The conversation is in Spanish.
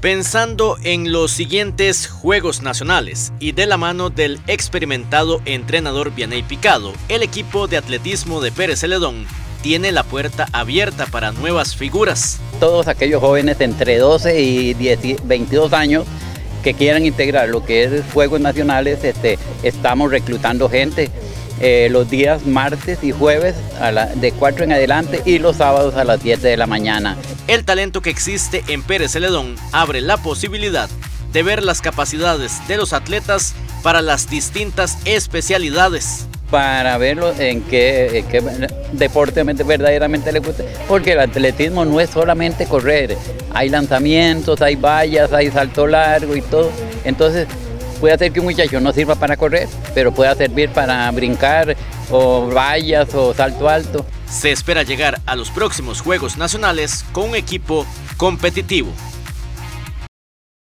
Pensando en los siguientes Juegos Nacionales y de la mano del experimentado entrenador Vianey Picado, el equipo de atletismo de Pérez Celedón tiene la puerta abierta para nuevas figuras. Todos aquellos jóvenes entre 12 y 22 años que quieran integrar lo que es Juegos Nacionales, estamos reclutando gente los días martes y jueves de 4 en adelante y los sábados a las 7 de la mañana. El talento que existe en Pérez Celedón abre la posibilidad de ver las capacidades de los atletas para las distintas especialidades. Para verlo en qué deporte verdaderamente le gusta, porque el atletismo no es solamente correr, hay lanzamientos, hay vallas, hay salto largo y todo, entonces puede hacer que un muchacho no sirva para correr, pero pueda servir para brincar o vallas o salto alto. Se espera llegar a los próximos Juegos Nacionales con un equipo competitivo.